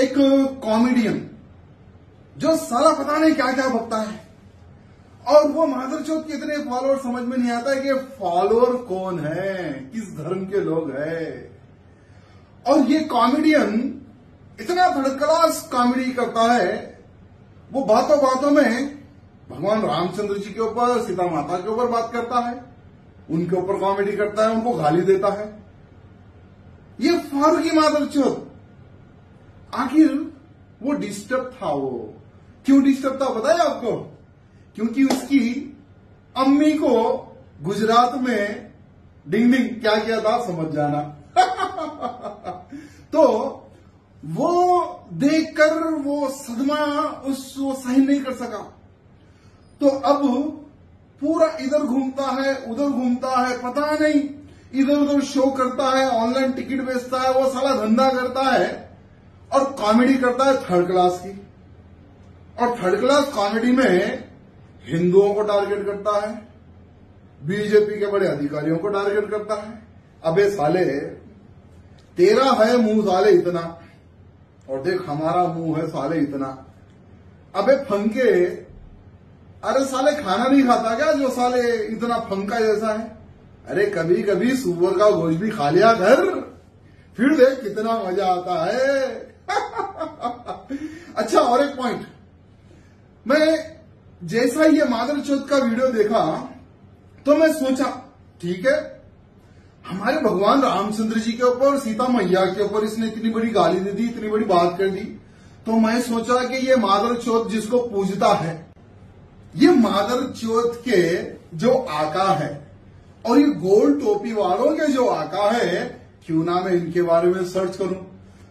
एक कॉमेडियन जो साला पता नहीं क्या क्या बकता है, और वो मादरचोद के इतने फॉलोअर समझ में नहीं आता है कि फॉलोअर कौन है, किस धर्म के लोग हैं। और ये कॉमेडियन इतना थर्ड क्लास कॉमेडी करता है, वो बातों बातों में भगवान रामचंद्र जी के ऊपर, सीता माता के ऊपर बात करता है, उनके ऊपर कॉमेडी करता है, उनको गाली देता है। ये फारूकी मादरचोद, आखिर वो डिस्टर्ब था। वो क्यों डिस्टर्ब था बताया आपको? क्योंकि उसकी अम्मी को गुजरात में डिंग डिंग क्या किया था समझ जाना। तो वो देखकर वो सदमा उसको सहन नहीं कर सका, तो अब पूरा इधर घूमता है उधर घूमता है, पता नहीं इधर उधर शो करता है, ऑनलाइन टिकट बेचता है, वो साला धंधा करता है और कॉमेडी करता है थर्ड क्लास की। और थर्ड क्लास कॉमेडी में हिंदुओं को टारगेट करता है, बीजेपी के बड़े अधिकारियों को टारगेट करता है। अबे साले, तेरा है मुंह साले इतना, और देख हमारा मुंह है साले इतना। अबे फंके, अरे साले खाना नहीं खाता क्या जो साले इतना फंका जैसा है? अरे कभी कभी सुअर का गोश्त भी खा लिया कर, फिर देख कितना मजा आता है। अच्छा, और एक पॉइंट, मैं जैसा ये मादरचोद का वीडियो देखा तो मैं सोचा ठीक है, हमारे भगवान रामचंद्र जी के ऊपर, सीता मैया के ऊपर इसने इतनी बड़ी गाली दे दी, इतनी बड़ी बात कर दी, तो मैं सोचा कि ये मादरचोद जिसको पूजता है, ये मादरचोद के जो आका है और ये गोल टोपी वालों के जो आका है, क्यों ना मैं इनके बारे में सर्च करूं।